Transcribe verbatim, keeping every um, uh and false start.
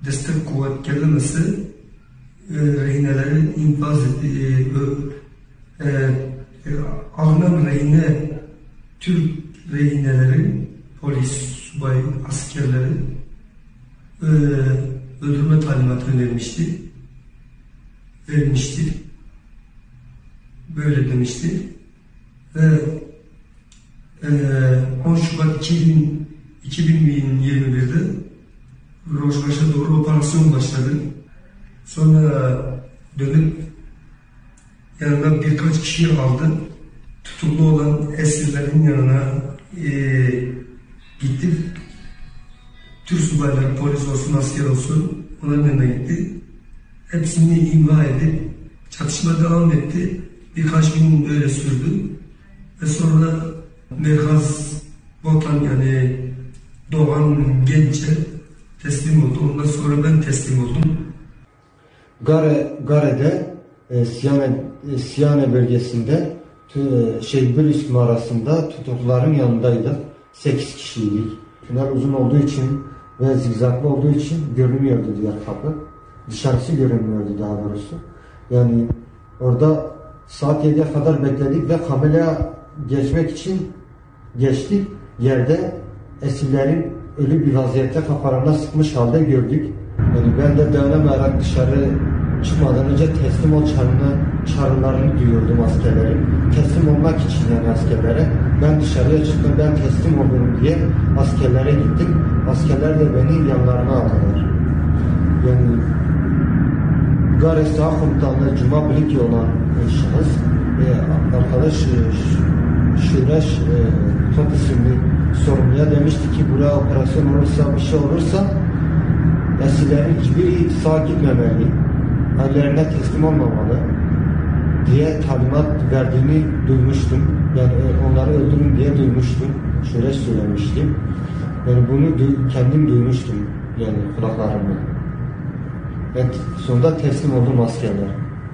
destek kuvvetlenmesi e, rehineleri infaz etti. E, e, e, alınan rehine Türk rehineleri, polis, subay, askerleri e, öldürme talimatını vermişti. Vermişti. Böyle demişti. Ve e, on Şubat iki bin yirmi bir'de Rojbaş'a doğru operasyon başladı. Sonra dönüp yanına birkaç kişi aldı. Tutuklu olan esirlerin yanına e, gitti. Türk subayları, polis olsun, asker olsun, onların yanına gitti. Hepsini imha edip çatışma devam etti. Birkaç gün böyle sürdü. Ve sonra Merkaz Botan, yani Doğan Genç'e teslim oldu. Ondan sonra ben teslim oldum. Gare, Gare'de e, Siyane, e, Siyane bölgesinde e, şey Bölüsk mağarasında tutukluların yanındaydık. sekiz kişiydik. Tünel uzun olduğu için ve zigzaglı olduğu için görünmüyordu diğer kapı. Dışarısı görünmüyordu daha doğrusu. Yani orada saat yediye kadar bekledik ve kameraya geçmek için geçtik. Yerde esirlerin ölü bir vaziyette kafalarına sıkmış halde gördük. Yani ben de dayanamayarak dışarı çıkmadan önce teslim ol çağrını, çağrılarını duyuyordum askerlerin. Teslim olmak için yani askerlere. Ben dışarıya çıktım, ben teslim olurum diye askerlere gittim. Askerler de beni yanlarına aldılar. Yani Gare Sağ Komutanlığı Cuma Biliki olan e, şahıs, e, arkadaş e, Şüreş e, Top isimli sorumluya demişti ki buraya operasyon olursa, bir şey olursa esirlerin hiçbiri sağ gitmemeli, ailelerine teslim olmamalı diye talimat verdiğini duymuştum. Yani onları öldürün diye duymuştum. Şöyle söylemiştim. Yani bunu du- kendim duymuştum yani kulaklarımla. Ben sonunda teslim oldum askerler.